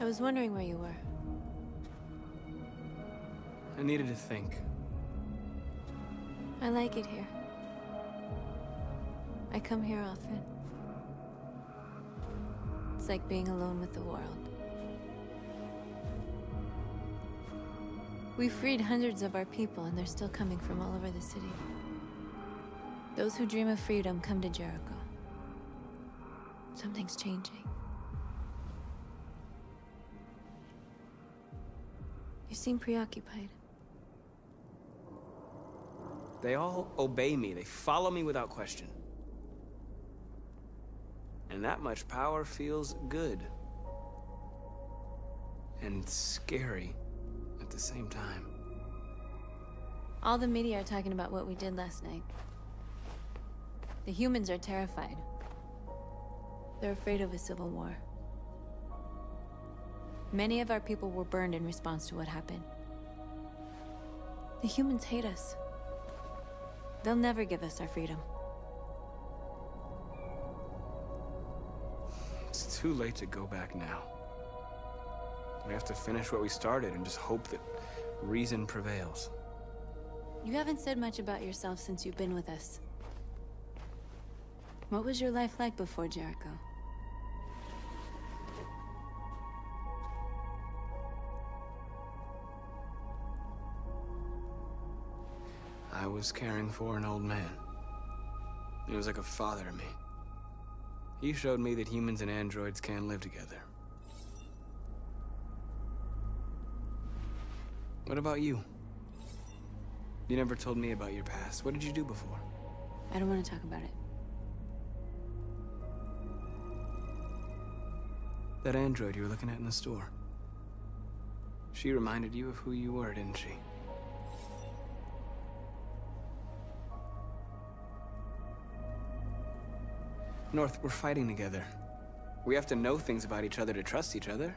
was wondering where you were. I needed to think. I like it here. I come here often. It's like being alone with the world. We freed hundreds of our people, and they're still coming from all over the city. Those who dream of freedom come to Jericho. Something's changing. You seem preoccupied. They all obey me. They follow me without question. And that much power feels good. And scary at the same time. All the media are talking about what we did last night. The humans are terrified. They're afraid of a civil war. Many of our people were burned in response to what happened. The humans hate us. They'll never give us our freedom. It's too late to go back now. We have to finish what we started and just hope that reason prevails. You haven't said much about yourself since you've been with us. What was your life like before Jericho? I was caring for an old man. He was like a father to me. He showed me that humans and androids can live together. What about you? You never told me about your past. What did you do before? I don't want to talk about it. That android you were looking at in the store. She reminded you of who you were, didn't she? North, we're fighting together. We have to know things about each other to trust each other.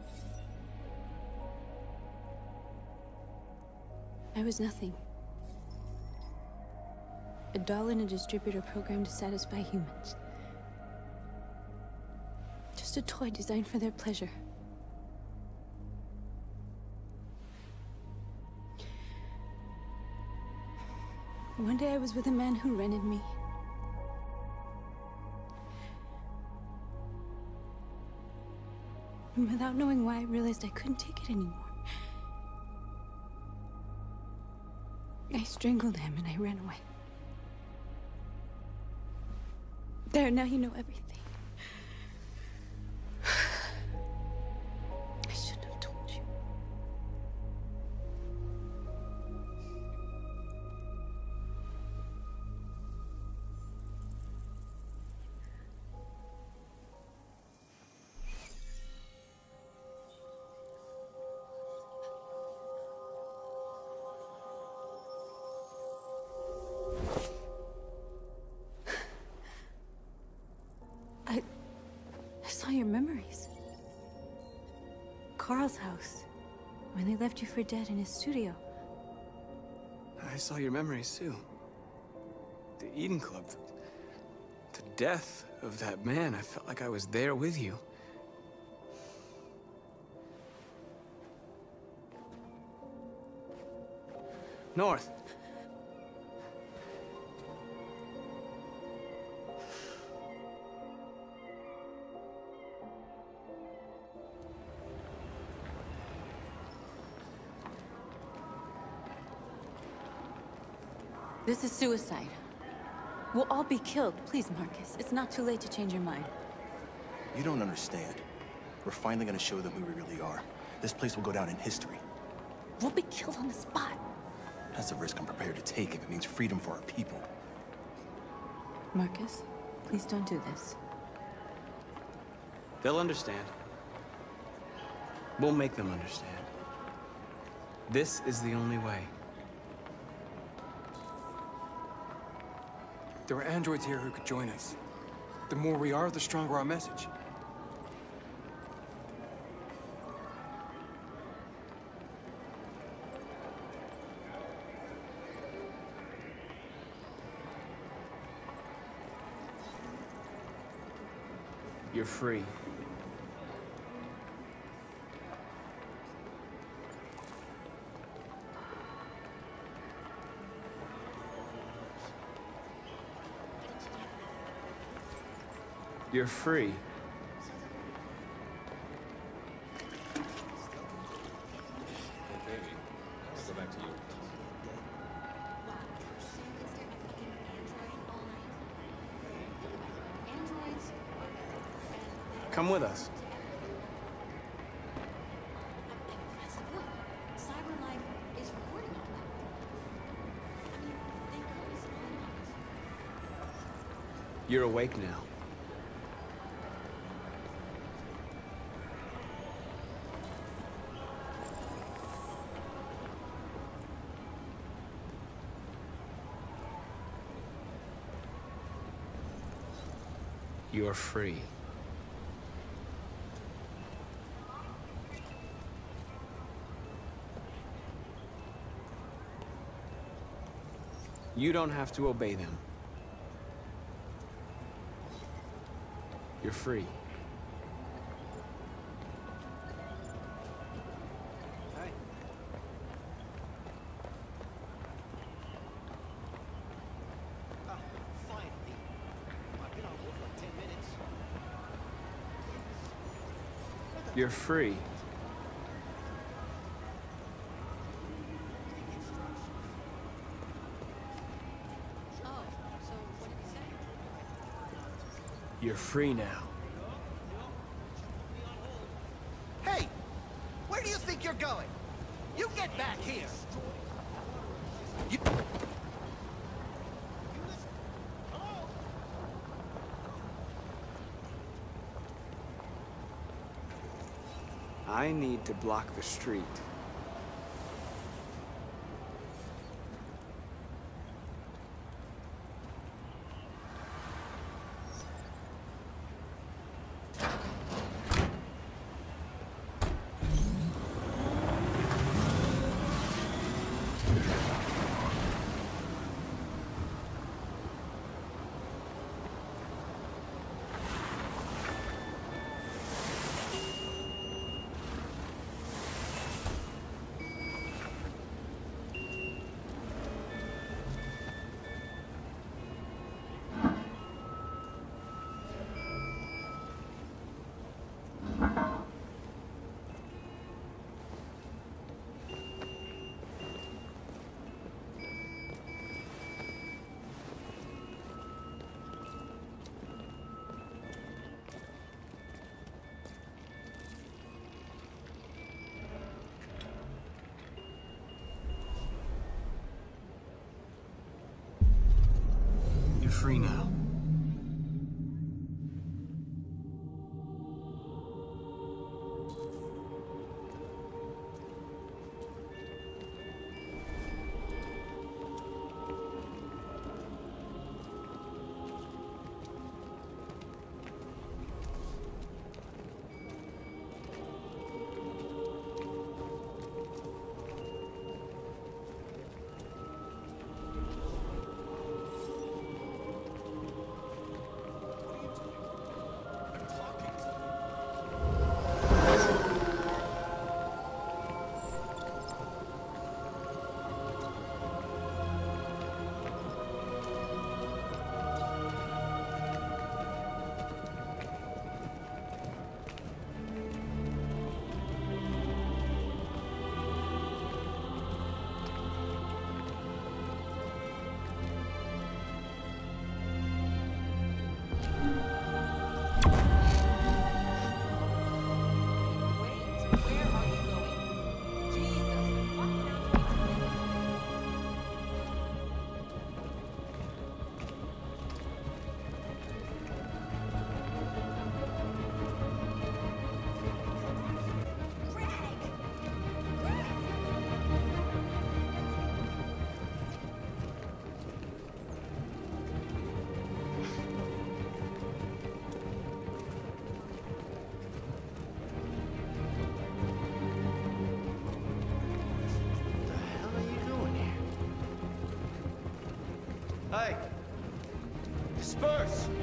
I was nothing. A doll in a distributor program to satisfy humans. Just a toy designed for their pleasure. One day I was with a man who rented me. And without knowing why, I realized I couldn't take it anymore. I strangled him and I ran away. There, now you know everything. I shouldn't have told you. I saw your memories. Carl's house, when they left you for dead in his studio. I saw your memories too. The Eden Club. The death of that man. I felt like I was there with you. North. This is suicide. We'll all be killed. Please, Markus. It's not too late to change your mind. You don't understand. We're finally gonna show them who we really are. This place will go down in history. We'll be killed on the spot. That's a risk I'm prepared to take if it means freedom for our people. Markus, please don't do this. They'll understand. We'll make them understand. This is the only way. There are androids here who could join us. The more we are, the stronger our message. You're free. You're free. Hey, baby. I'll go back to you. Come with us. That's the point. Cyberlife is recording all that. I mean, they could be spying on us. You're awake now. You're free. You don't have to obey them. You're free. Hey. Oh, finally. I've been on hold for like 10 minutes. You're free. Oh, so what did he say? You're free now. Hey! Where do you think you're going? You get back here! You... Hello? I need to block the street. You're free now. Hey! Disperse!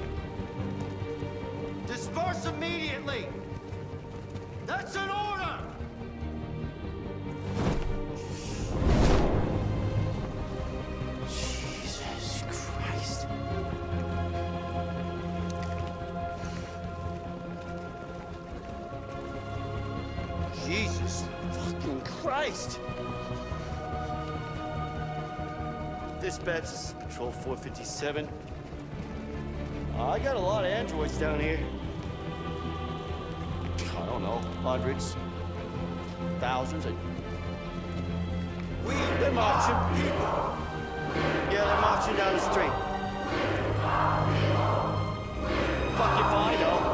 Disperse immediately! That's an order! Jesus Christ. fucking Christ! Dispatch, this is Patrol 457. I got a lot of androids down here. I don't know, hundreds, thousands. They're marching. Yeah, they're marching down the street. Fuck if I know.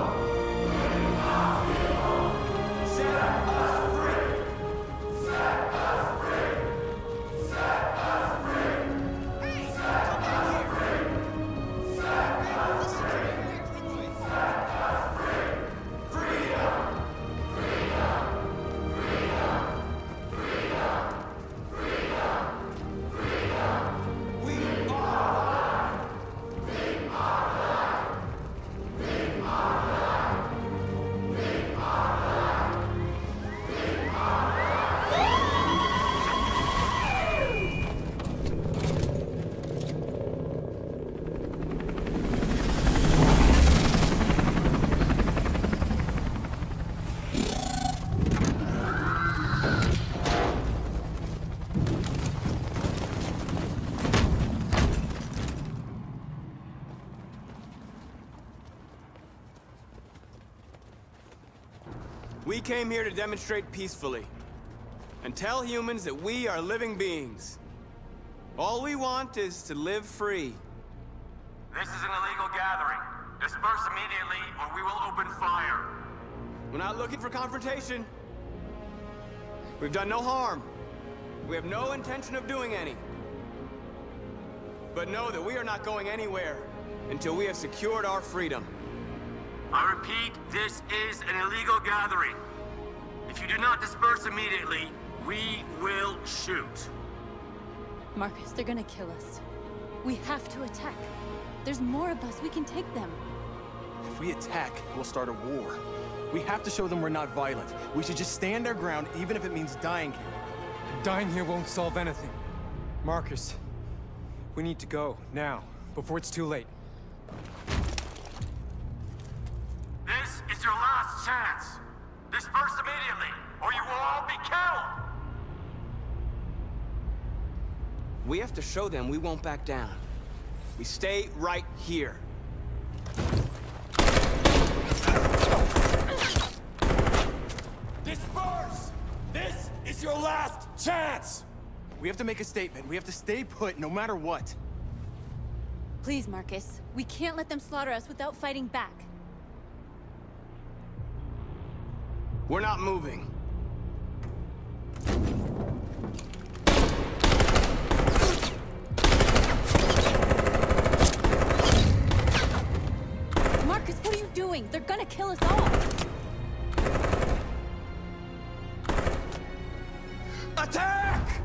We came here to demonstrate peacefully and tell humans that we are living beings. All we want is to live free. This is an illegal gathering. Disperse immediately or we will open fire. We're not looking for confrontation. We've done no harm. We have no intention of doing any. But know that we are not going anywhere until we have secured our freedom. I repeat, this is an illegal gathering. If you do not disperse immediately, we will shoot. Markus, they're gonna kill us. We have to attack. There's more of us. We can take them. If we attack, we'll start a war. We have to show them we're not violent. We should just stand our ground, even if it means dying here. Dying here won't solve anything. Markus, we need to go, now, before it's too late. This is your last chance. Disperse immediately, or you will all be killed! We have to show them we won't back down. We stay right here. Disperse! This is your last chance! We have to make a statement. We have to stay put, no matter what. Please, Markus. We can't let them slaughter us without fighting back. We're not moving. Markus, what are you doing? They're gonna kill us all! Attack!